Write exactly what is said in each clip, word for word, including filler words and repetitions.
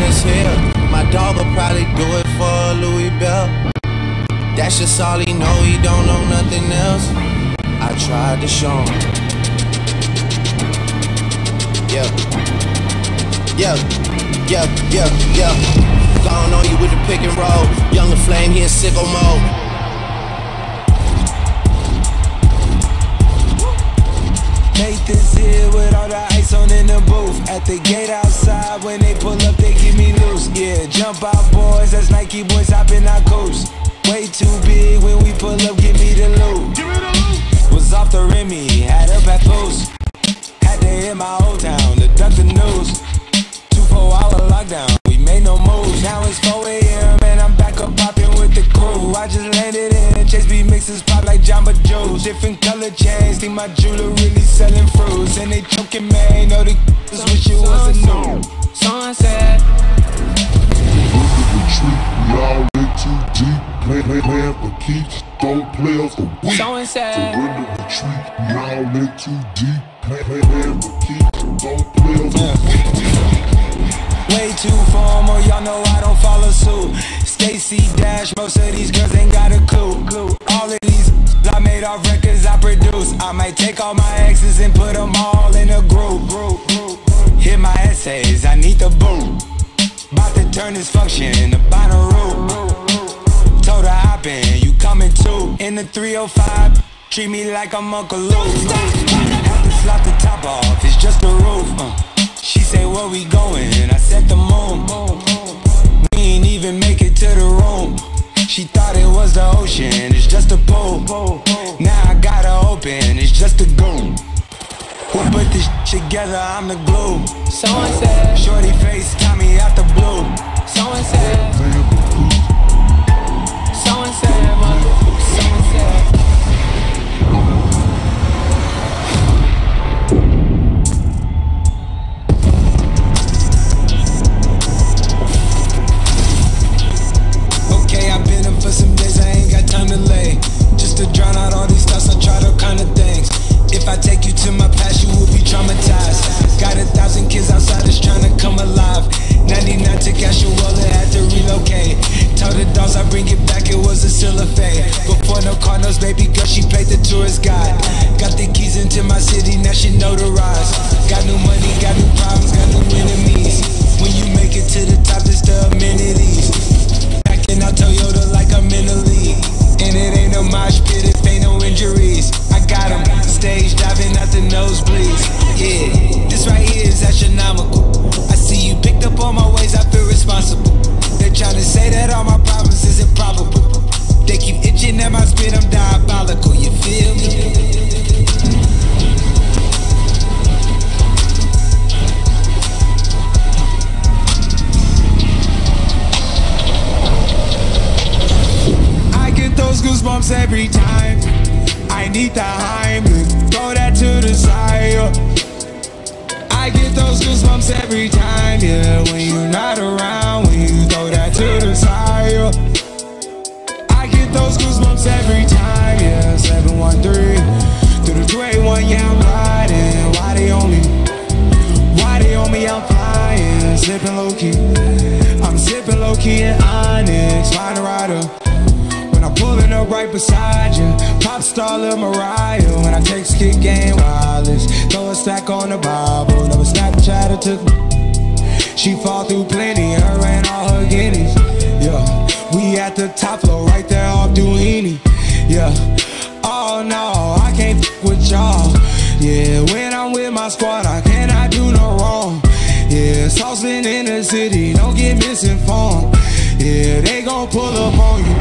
his hair. My dog will probably do it for a Louis Bell. That's just all he know, he don't know nothing else. I tried to show him. Yeah, yeah, yeah, yeah, yeah. Gone on you with the pick and roll. Younger flame, he in sicko mode. Nathan's here with all the ice on in the booth. At the gate outside, when they pull up, they give me loose. Yeah, jump out boys, that's Nike boys hopping our coast. Way too big when we pull up, give me the loot. Was off the Remy, had up at post. Had to hit my old town to duck the news. Two four hour lockdown, we made no moves. Now it's four A M and I'm back up popping with the crew. I just landed in, Chase B mixes pop like Jamba Joe's. Different color chains, think my jeweler really selling fruits. And they choking me, know the s***s wish it was a new. Sunset. Y'all in too deep, play, play, playing for keeps, don't play us for weak. Sunset. Surrender retreat, y'all in too deep, play, play, playing for keeps, don't play us for weak. Way too formal, y'all know I don't follow suit. Stacy Dash, most of these girls ain't got a clue. All of these I made off records I produce. I might take all my exes and put them all in a group. Hit my essays, I need the boot. About to turn this function into Bonnaroo. Told her hop in, you coming too. In the three oh five, treat me like I'm Uncle Luke. Have to slap the top off, it's just a roof. uh. She say where we going, and I set the moon. We ain't even make it to the room. She thought it was the ocean, it's just a pool. Now I gotta open, it's just a goon. Who put this shit together, I'm the glue. Someone said, Shorty face got me out the blue. someone said, someone said, mother, someone said. Okay, I've been up for some days, I ain't got time to lay. Just to drown out all these thoughts, I tried all kind of things. If I take you to my past, you will be traumatized. Got a thousand kids outside that's trying to come alive. ninety-nine to Cashuela, had to relocate. Told the dogs I bring it back, it was a still a fade. Before no Cardinals, baby girl, she played the tourist guide. Got the keys into my city, now she notarized. Got new money, got new problems, got new enemies. When you make it to the top, it's the amenities. Acting out Toyota like I'm in the league. And it ain't no mosh pit, it ain't no injuries. I got them, stage diving out the nosebleeds. Yeah, this right here is astronomical. I see you picked up all my ways, I feel responsible. They're trying to say that all my problems is improbable. They keep itching at my spit, I'm diabolical, you feel me? Those goosebumps every time. I need the Heimlich, throw that to the side. I get those goosebumps every time, yeah. When you're not around, when you throw that to the side. I get those goosebumps every time, yeah. seven one three through the two eight one, yeah, I'm riding. Why they on me? Why they on me? I'm flying, sipping low key. I'm sipping low key in Onyx, find a rider. I'm pulling up right beside you, pop star Lil Mariah. When I text kick game wireless, throw a stack on the Bible. Never Snapchat or took me. She fall through plenty, her and all her guineas. Yeah, we at the top floor, right there off Duini. Yeah, oh no, I can't f with y'all. Yeah, when I'm with my squad, I cannot do no wrong. Yeah, saucing in the city, don't get misinformed. Yeah, they gon' pull up on you.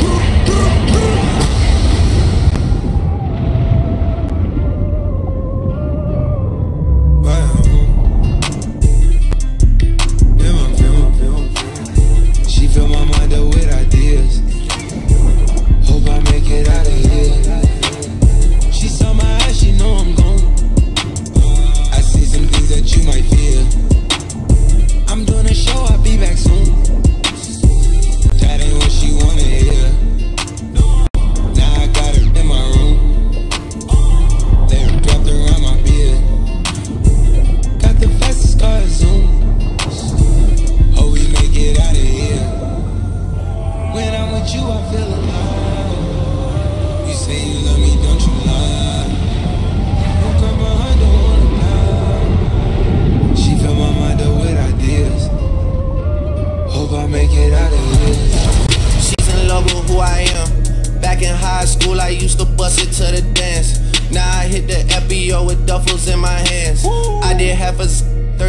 She fill my mind up with ideas. Hope I make it out of here. She saw my eyes, she know I'm gone. I see some things that you might fear. I'm doing a show, I'll be back soon. That ain't what she wanna hear.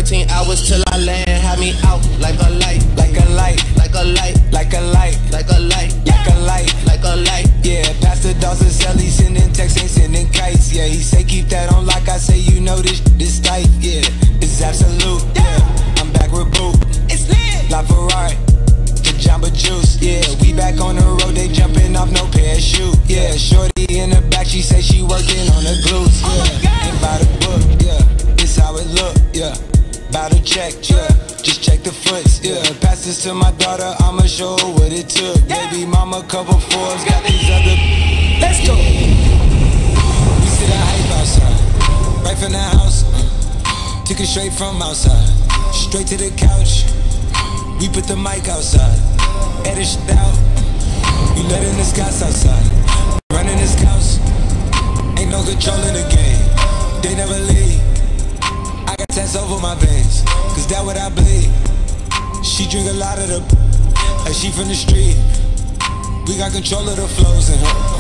thirteen hours till I land. Had me out like a light, like a light, like a light, like a light, like a light, like a light, like a light. Yeah, Pastor Dawson sell, he sending texts, ain't sending kites. Yeah, he say keep that on like I say, you know this this tight. Yeah, it's absolute. Yeah, I'm back with Boo. It's lit. La Ferrari, the Jamba Juice. Yeah, we back on the road, they jumping off no parachute. Yeah, shorty in the back, she say she working on the glutes. Yeah, and by the book. Yeah, it's how it look. Yeah, by the check. Yeah, just check the foots. Yeah, pass this to my daughter, I'ma show her what it took. Baby mama cover fours, got these other. Let's go. We see the hype outside, right from the house. uh, Took it straight from outside, straight to the couch. We put the mic outside, edit shit out. You letting the scouts outside, running this couch. Ain't no control in the game, they never leave. I got tats over my veins, cause that what I bleed. She drink a lot of the, like she from the street. We got control of the flows in her.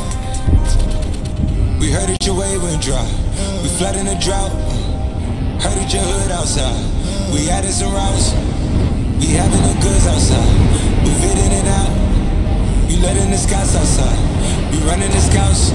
We heard that your wave went dry, we flood in a drought. Heard that your hood outside, we added some routes. We having the goods outside, move it in and out. You letting the scouts outside, we running the scouts.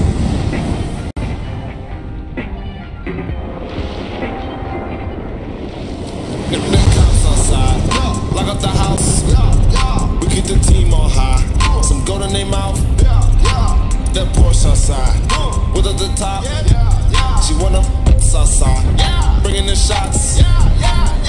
Them cops outside, lock up the house. We keep the team on high. Some gold in their mouth. That Porsche outside, with at the top. She wanna outside, bringing the shots.